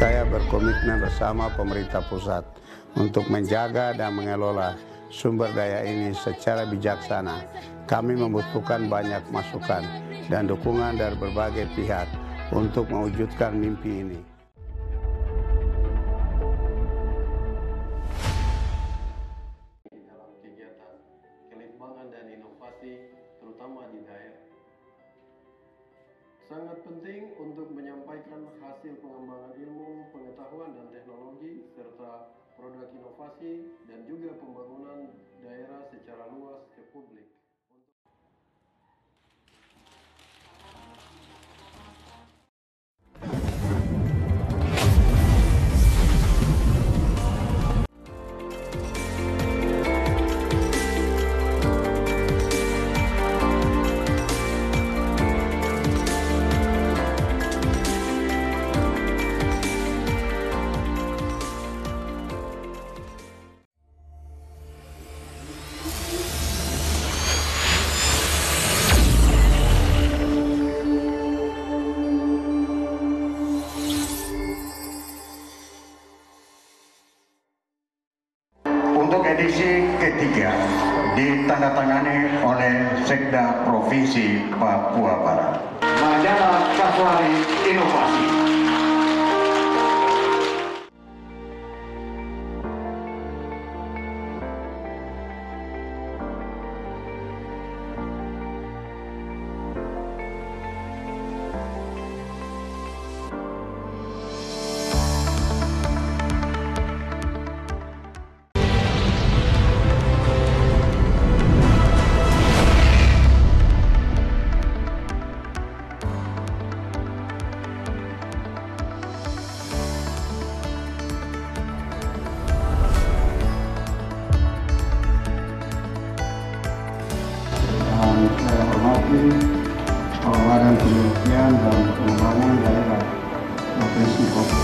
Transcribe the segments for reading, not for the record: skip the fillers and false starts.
Saya berkomitmen bersama pemerintah pusat untuk menjaga dan mengelola sumber daya ini secara bijaksana. Kami membutuhkan banyak masukan dan dukungan dari berbagai pihak untuk mewujudkan mimpi ini. Dalam kegiatan kelimbangan dan inovasi, terutama di daerah. Sangat penting untuk menyampaikan hasil pengembangan ilmu, pengetahuan dan teknologi, serta produk inovasi dan juga pembangunan daerah secara luas ke publik. Untuk edisi ketiga ditandatangani oleh Sekda Provinsi Papua Barat. Majalah Safari Inovasi. Saya hormati Badan Penelitian dan Pengembangan Daerah Provinsi Papua.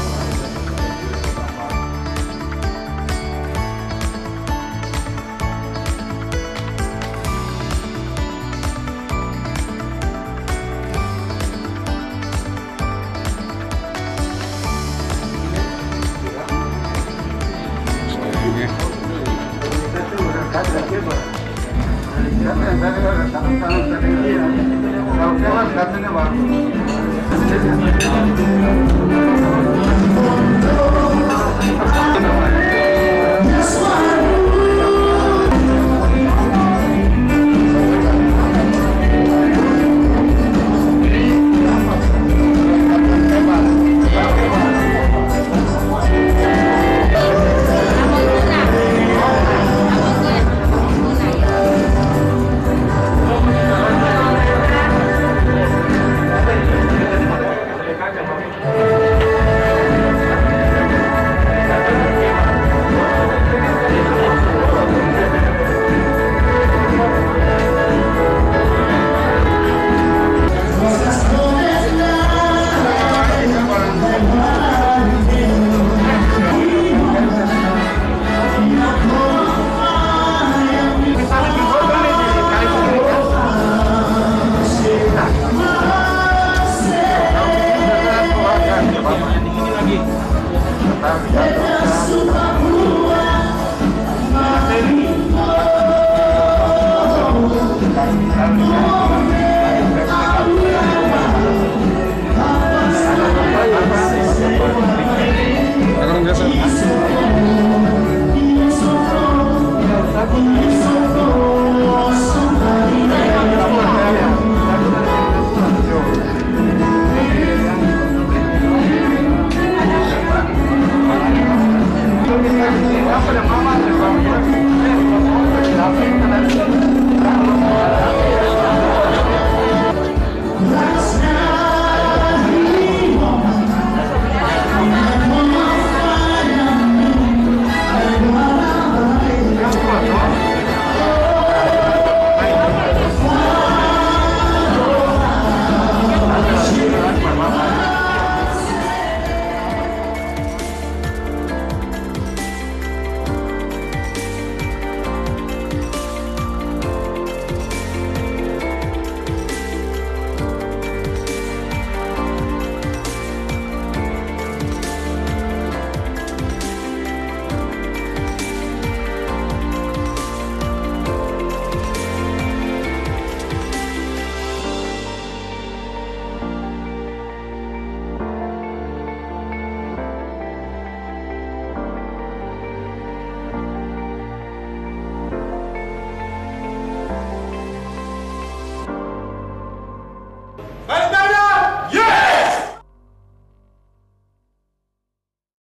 Let's